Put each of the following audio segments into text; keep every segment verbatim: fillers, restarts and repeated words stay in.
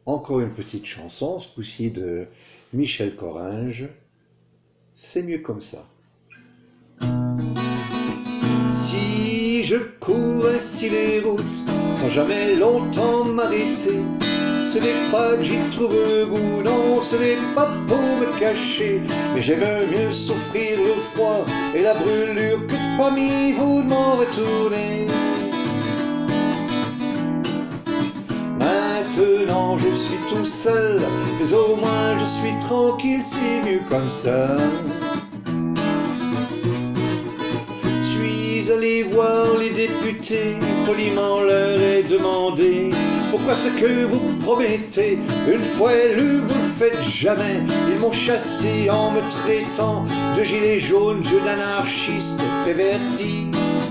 Encore une petite chanson, ce coup-ci de Michel Coringe. C'est mieux comme ça. Si je cours ainsi les routes, sans jamais longtemps m'arrêter, ce n'est pas que j'y trouve goût, non, ce n'est pas pour me cacher, mais j'aime mieux souffrir le froid et la brûlure que parmi vous de m'en retourner. Maintenant je suis tout seul, mais au moins je suis tranquille, c'est mieux comme ça. Je suis allé voir les députés, poliment leur ai demandé pourquoi ce que vous promettez, une fois élu, vous ne le faites jamais. Ils m'ont chassé en me traitant de gilet jaune, jeune anarchiste perverti.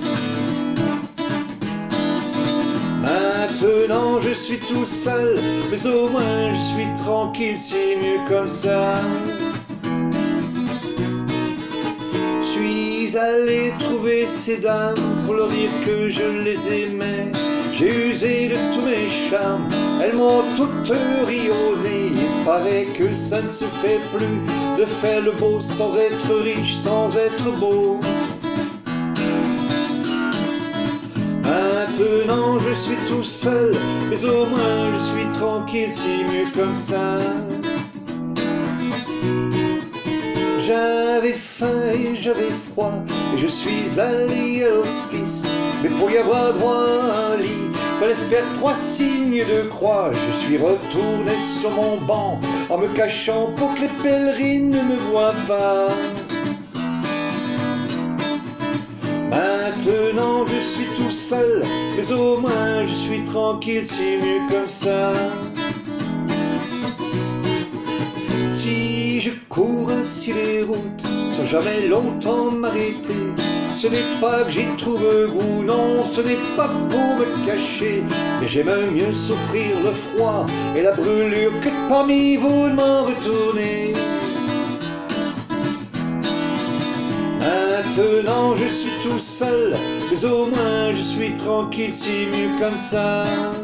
Maintenant je suis tout seul, mais au moins je suis tranquille, c'est mieux comme ça. Je suis allé trouver ces dames pour leur dire que je les aimais. J'ai usé de tous mes charmes, elles m'ont toutes ri au nez. Il paraît que ça ne se fait plus de faire le beau sans être riche, sans être beau. Maintenant je suis tout seul, mais au moins je suis tranquille, c'est mieux comme ça. J'avais faim et j'avais froid, et je suis allé à l'hospice. Mais pour y avoir droit à un lit, fallait faire trois signes de croix. Je suis retourné sur mon banc, en me cachant pour que les pèlerines ne me voient pas. Maintenant je suis tout seul, mais au moins je suis tranquille, c'est mieux comme ça. Si je cours ainsi les routes, sans jamais longtemps m'arrêter, ce n'est pas que j'y trouve goût, non, ce n'est pas pour me cacher, mais j'aime mieux souffrir le froid et la brûlure que parmi vous de m'en retourner. Maintenant je suis tout seul, mais au moins je suis tranquille, c'est mieux comme ça.